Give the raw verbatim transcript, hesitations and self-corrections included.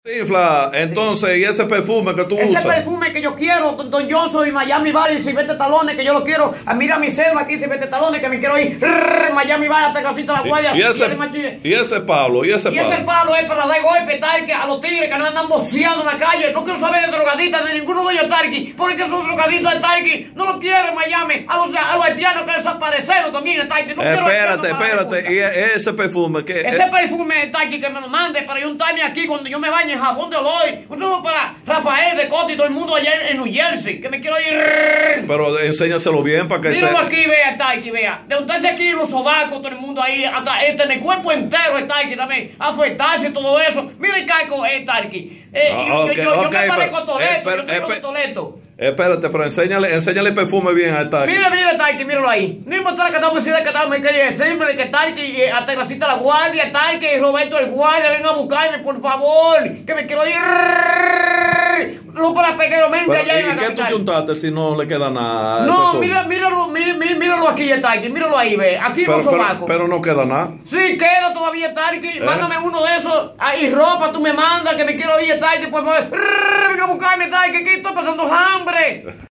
Infla, entonces, ¿y ese perfume que tú ese usas? Ese perfume que yo quiero, Don Johnson y Miami Bar y Silvestre Talones, que yo lo quiero. Ah, mira mi cédula aquí, Silvestre Talones, que me quiero ir. Rrr, Miami Bar hasta Casita La Guardia. Y, y, ese, y ese palo, y ese y palo. ese palo es para dar golpe, Tarqui, a los tigres que no andan boceando en la calle. No quiero saber de drogadistas de ninguno de ellos, Tarqui, porque esos drogadistas de Tarqui no lo quieren Miami. A los, a los haitianos que desaparecieron también, Tarqui. No espérate, espérate. Y ese perfume que. Ese perfume, Tarqui, que me lo mande para yo untarme aquí cuando yo me bañe en jabón de olor. Un saludo para Rafael de Costa y todo el mundo allá en New Jersey, que me quiero ir. Pero enséñaselo bien para que Míralo se... aquí, vea, Tarqui, vea. De untarse aquí los sobacos, todo el mundo ahí, hasta este, en el cuerpo entero, el Tarqui también. Afeitarse, todo eso. Mira el caco, eh, Tarqui. Eh, ah, yo, okay, yo, yo, okay, yo me parezco a Toledo, pero, yo soy esper, de Toledo. Espérate, pero enséñale, enséñale el perfume bien a Tarqui. Mira, mira, Tarqui, míralo ahí. No importa la que estamos diciendo que estamos que decirme que Tarqui, hasta Gracita La Guardia, Tarqui y Roberto el Guardia, vengan a buscarme, por favor. Que me quiero ir. No para pequeño mente allá en la ¿Y qué tú juntaste si no le queda nada? No, mira, míralo, míralo, míralo aquí, Tarqui, míralo ahí, ve. Aquí pero, los sobacos. Pero, pero no queda nada. Sí, queda todavía, Tarqui. ¿Eh? Mándame uno de esos. Ahí ropa, tú me mandas, que me quiero ir, Tarqui, por favor. Venga a buscarme, Tarqui, que estoy pasando hambre.